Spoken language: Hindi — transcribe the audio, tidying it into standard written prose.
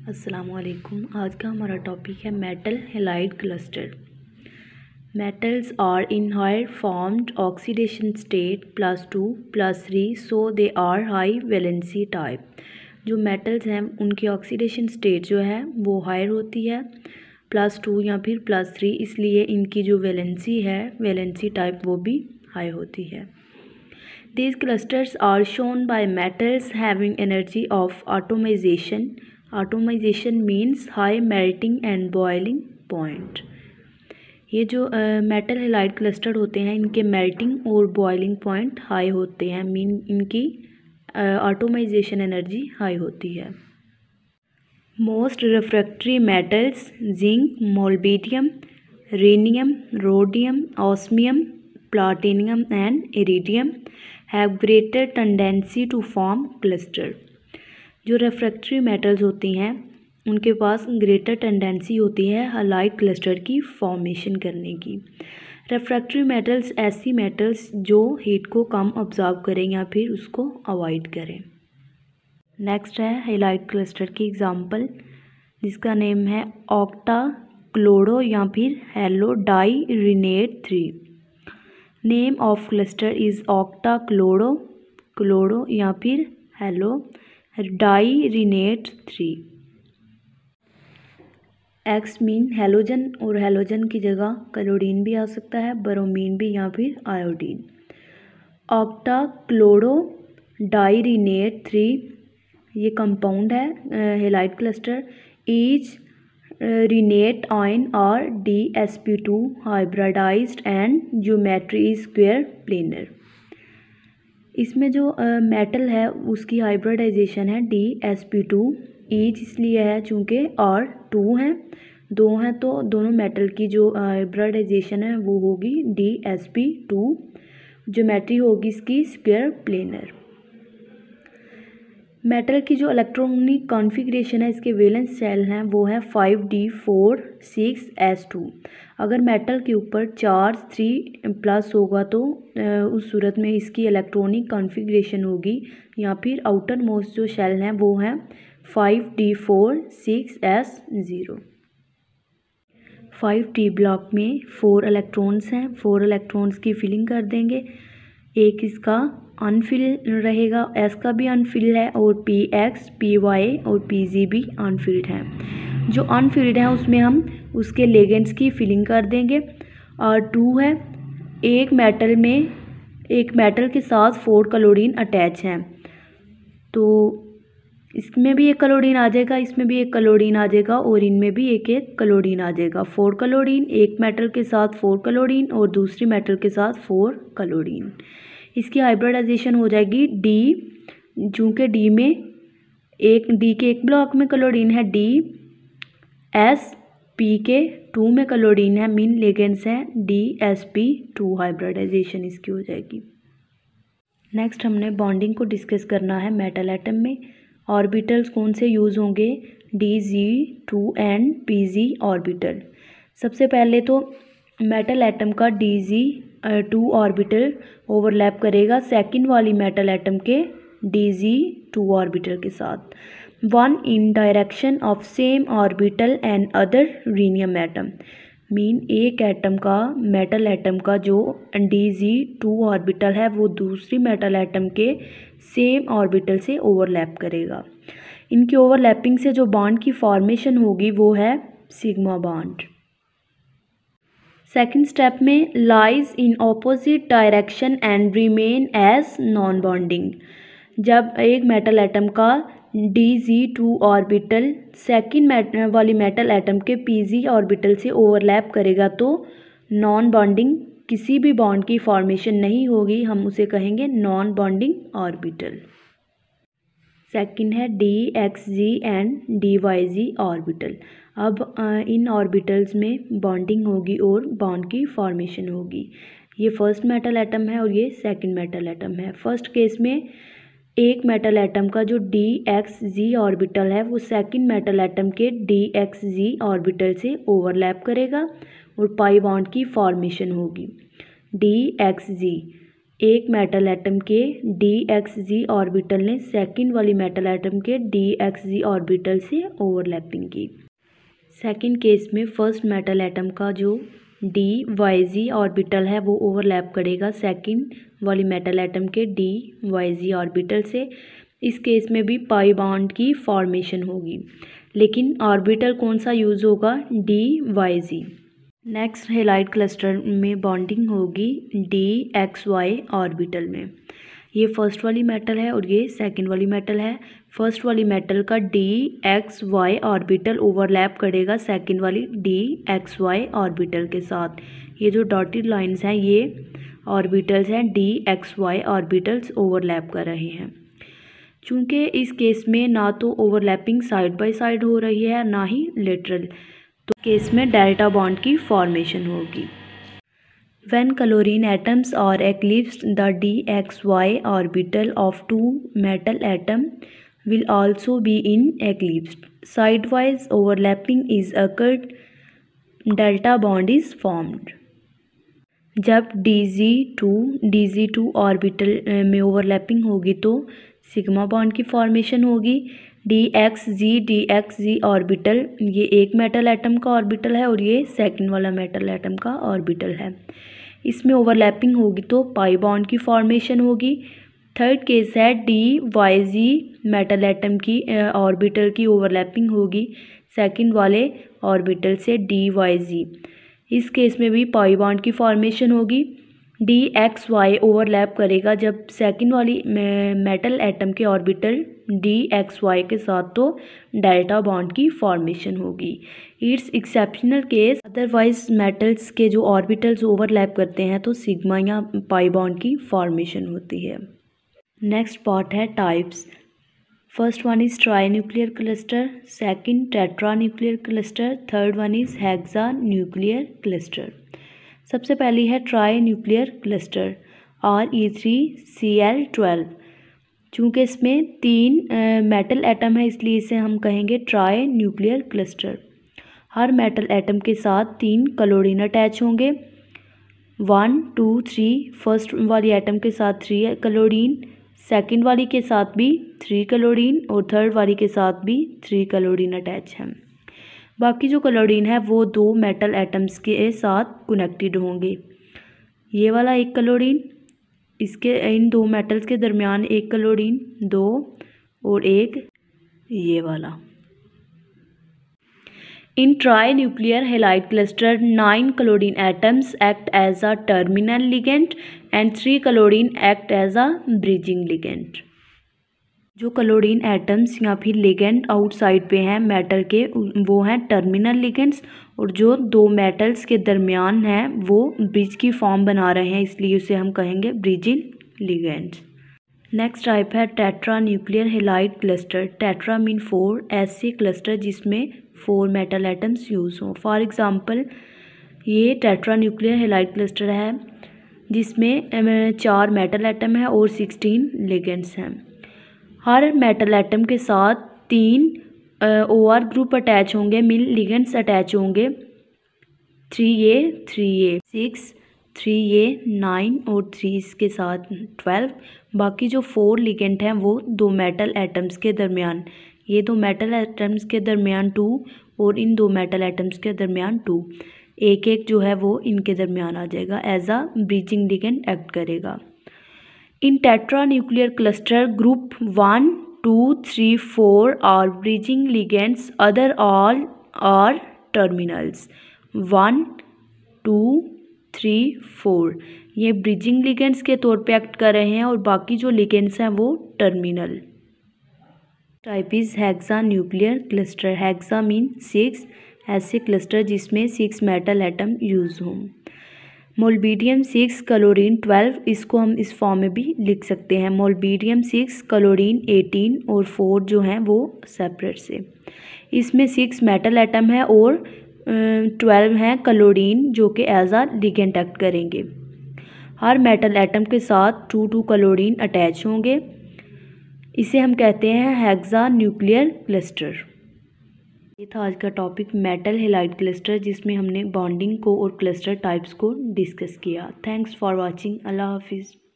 अस्सलामुअलैकुम। आज का हमारा टॉपिक है metal halide cluster. Metals are in higher formed oxidation state +2 +3 so they are high valency type. जो मेटल्स हैं उनकी ऑक्सीडेशन स्टेट जो है वो हायर होती है +2 या फिर +3, इसलिए इनकी जो वैलेंसी है वैलेंसी टाइप वो भी हाई होती है। These clusters are shown by metals having energy of atomization. Atomization means high melting and boiling point. ये जो मेटल हैलाइड क्लस्टर होते हैं इनके मेल्टिंग और बॉइलिंग पॉइंट हाई होते हैं, मीन इनकी एटोमाइजेशन एनर्जी हाई होती है। Most refractory metals zinc, molybdenum, rhenium, rhodium, osmium, platinum and iridium have greater tendency to form cluster. जो रिफ्रैक्टरी मेटल्स होती हैं उनके पास ग्रेटर टेंडेंसी होती है हैलाइड क्लस्टर की फॉर्मेशन करने की। रिफ्रैक्टरी मेटल्स ऐसी मेटल्स जो हीट को कम ऑब्जर्व करें या फिर उसको अवॉइड करें। नेक्स्ट है हैलाइड क्लस्टर की एग्जांपल, जिसका नेम है ऑक्टा क्लोरो या फिर halo di rhenate 3। Name of cluster is octa chloro, chloro या फिर halo di rhenate 3। X mean halogen और हेलोजन की जगह क्लोरीन भी आ सकता है, ब्रोमीन भी या फिर iodine. Octa chloro di rhenate 3 ये कंपाउंड है halide cluster. Each rhenate ion और DsP2 hybridized and geometry is square planar. इसमें जो मेटल है उसकी हाइब्रिडाइजेशन है DsP2। ईच इसलिए है चूँकि और 2 हैं, 2 हैं तो दोनों मेटल की जो हाइब्रिडाइजेशन है वो होगी DsP2। ज्योमेट्री होगी इसकी स्क्वायर प्लेनर। मेटल की जो इलेक्ट्रॉनिक कॉन्फ़िगरेशन है इसके वैलेंस शेल हैं वो है 5d4 6s2। अगर मेटल के ऊपर चार्ज 3+ होगा तो उस सूरत में इसकी इलेक्ट्रॉनिक कॉन्फ़िगरेशन होगी या फिर आउटर मोस्ट जो शेल हैं वो हैं 5d4 6s0। 5d ब्लॉक में 4 इलेक्ट्रॉन्स हैं, 4 इलेक्ट्रॉन्स की फिलिंग कर देंगे। एक इसका अनफिल रहेगा, एस का भी अनफिल है और PX, PY और PG भी अनफिल्ड हैं। जो अनफिल्ड हैं उसमें हम उसके लेगेंड्स की फिलिंग कर देंगे। और 2 है, एक मेटल के साथ 4 क्लोरीन अटैच हैं, तो इसमें भी एक क्लोरीन आ जाएगा, इसमें भी एक क्लोरीन आ जाएगा और इनमें भी एक क्लोरीन आ जाएगा। 4 क्लोरीन, एक मेटल के साथ 4 क्लोरीन और दूसरी मेटल के साथ 4 क्लोरीन। इसकी हाइब्रिडाइजेशन हो जाएगी D, चूँकि D के एक ब्लॉक में क्लोरीन है DS, P के 2 में क्लोरीन है, मीन लेगेंड्स है DsP2। हाइब्रिडाइजेशन इसकी हो जाएगी। नेक्स्ट हमने बॉन्डिंग को डिस्कस करना है मेटल एटम में। ऑर्बिटल्स कौन से यूज़ होंगे, DG2 एंड PG ऑर्बिटल। सबसे पहले तो मेटल एटम का DG2 ऑर्बिटल ओवरलैप करेगा सेकंड वाली मेटल एटम के DG2 ऑर्बिटल के साथ। 1 in direction of same orbital and other rhenium atom, mean एक एटम का मेटल एटम का जो DG2 ऑर्बिटल है वो दूसरी मेटल एटम के सेम ऑर्बिटल से ओवरलैप करेगा। इनकी ओवरलैपिंग से जो बॉन्ड की फॉर्मेशन होगी वो है सिग्मा बॉन्ड। सेकंड स्टेप में lies in opposite direction and remain as non bonding. जब एक मेटल एटम का DG2 ऑर्बिटल सेकंड वाली मेटल एटम के PG ऑर्बिटल से ओवरलैप करेगा तो नॉन बॉन्डिंग, किसी भी बॉन्ड की फॉर्मेशन नहीं होगी, हम उसे कहेंगे नॉन बॉन्डिंग ऑर्बिटल। सेकंड है DXG एंड DYG ऑर्बिटल। अब इन ऑर्बिटल्स में बॉन्डिंग होगी और बॉन्ड की फॉर्मेशन होगी। ये फर्स्ट मेटल एटम है और ये सेकंड मेटल एटम है। फर्स्ट केस में एक मेटल एटम का जो DXG ऑर्बिटल है वो सेकंड मेटल एटम के DXG ऑर्बिटल से ओवरलैप करेगा और पाई बॉन्ड की फॉर्मेशन होगी। DXG एक मेटल एटम के DXZ ऑर्बिटल ने सेकंड वाली मेटल एटम के DXZ ऑर्बिटल से ओवरलैपिंग की। सेकंड केस में फर्स्ट मेटल एटम का जो DYZ ऑर्बिटल है वो ओवरलैप करेगा सेकंड वाली मेटल एटम के DYZ ऑर्बिटल से। इस केस में भी पाई बॉन्ड की फॉर्मेशन होगी, लेकिन ऑर्बिटल कौन सा यूज़ होगा? DYZ। नेक्स्ट हैलाइड क्लस्टर में बॉन्डिंग होगी DXY ऑर्बिटल में। ये फर्स्ट वाली मेटल है और ये सेकंड वाली मेटल है। फर्स्ट वाली मेटल का DXY ऑर्बिटल ओवरलैप करेगा सेकंड वाली DXY ऑर्बिटल के साथ। ये जो डॉटेड लाइंस हैं ये ऑर्बिटल्स हैं, DXY ऑर्बिटल्स ओवरलैप कर रहे हैं। चूँकि इस केस में ना तो ओवरलैपिंग साइड बाय साइड हो रही है ना ही लेटरल, तो केस में डेल्टा बॉन्ड की फॉर्मेशन होगी। When chlorine atoms are eclipsed, the DXY orbital of two metal atom will also be in eclipsed. Sidewise overlapping is occurred, delta bond is formed. जब DZ2 ऑर्बिटल में ओवरलैपिंग होगी तो सिग्मा बॉन्ड की फॉर्मेशन होगी। DXZ ऑर्बिटल, ये एक मेटल एटम का ऑर्बिटल है और ये सेकंड वाला मेटल एटम का ऑर्बिटल है। इसमें ओवरलैपिंग होगी तो पाई बॉन्ड की फॉर्मेशन होगी। थर्ड केस है DYZ मेटल एटम की ऑर्बिटल की ओवरलैपिंग होगी सेकंड वाले ऑर्बिटल से DYZ। इस केस में भी पाई बॉन्ड की फॉर्मेशन होगी। DXY ओवरलैप करेगा जब सेकंड वाली मेटल एटम के ऑर्बिटल DXY के साथ, तो डेल्टा बॉन्ड की फॉर्मेशन होगी। It's exceptional case, otherwise metals के जो ऑर्बिटल्स ओवरलैप करते हैं तो सिग्मा या पाई बॉन्ड की फॉर्मेशन होती है। नेक्स्ट पार्ट है types. First one is tri nuclear cluster, second tetra nuclear cluster, third one is hexa nuclear cluster. सबसे पहली है ट्राई न्यूक्लियर क्लस्टर RE3Cl12। चूँकि इसमें 3 मेटल एटम है इसलिए इसे हम कहेंगे ट्राई न्यूक्लियर क्लस्टर। हर मेटल एटम के साथ 3 क्लोरीन अटैच होंगे, 1 2 3। फर्स्ट वाली एटम के साथ 3 क्लोरीन, सेकंड वाली के साथ भी 3 क्लोरीन और थर्ड वाली के साथ भी 3 क्लोरीन अटैच हैं। बाकी जो क्लोरीन है वो 2 मेटल एटम्स के साथ कनेक्टेड होंगे। ये वाला 1 क्लोरीन, इसके इन 2 मेटल्स के दरमियान 1 क्लोरीन, 2 और 1 ये वाला। In trinuclear halide cluster, 9 chlorine atoms act as a terminal ligand and 3 chlorine act as a bridging ligand. जो क्लोरीन एटम्स या फिर लिगेंड आउटसाइड पे हैं मेटल के वो हैं टर्मिनल लिगेंड्स, और जो 2 मेटल्स के दरमियान हैं वो ब्रिज की फॉर्म बना रहे हैं इसलिए उसे हम कहेंगे ब्रिजिंग लिगेंड्स। नेक्स्ट टाइप है tetra nuclear halide cluster. Tetra mean 4, ऐसे क्लस्टर जिसमें 4 मेटल एटम्स यूज़ हों। फॉर एग्ज़ाम्पल ये टेट्रा न्यूक्लियर हैलाइड क्लस्टर है जिसमें 4 मेटल एटम है और 16 लिगेंड्स हैं। हर मेटल एटम के साथ 3 OR ग्रुप अटैच होंगे, मिल लिगेंड्स अटैच होंगे, 3A 6, 3A 9 और 3 इसके साथ 12। बाकी जो 4 लिगेंड हैं वो 2 मेटल एटम्स के दरमियान, ये 2 मेटल एटम्स के दरमियान 2 और इन 2 मेटल एटम्स के दरमियान 2, एक जो है वो इनके दरमियान आ जाएगा, as a bridging ligand act करेगा। In tetra nuclear cluster group 1 2 3 4 are bridging ligands, other all are terminals. 1 2 3 4 ये ब्रिजिंग लिगेंड्स के तौर पे एक्ट कर रहे हैं और बाकी जो लिगेंड्स हैं वो terminal. Type is hexa nuclear cluster. Hexa mean 6, ऐसे क्लस्टर जिसमें 6 मेटल एटम यूज़ हों। मोलबीडियम 6 क्लोरीन 12, इसको हम इस फॉर्म में भी लिख सकते हैं, मोलबीडियम 6 क्लोरीन 18 और 4 जो हैं वो सेपरेट से। इसमें 6 मेटल एटम है और 12 हैं क्लोरीन जो कि एज आ लिगेंड एक्ट करेंगे। हर मेटल एटम के साथ 2 क्लोरीन अटैच होंगे, इसे हम कहते हैं हेक्सा न्यूक्लियर क्लस्टर। ये था आज का टॉपिक मेटल हैलाइड क्लस्टर, जिसमें हमने बॉन्डिंग को और क्लस्टर टाइप्स को डिस्कस किया। Thanks for watching. अल्लाह हाफिज़।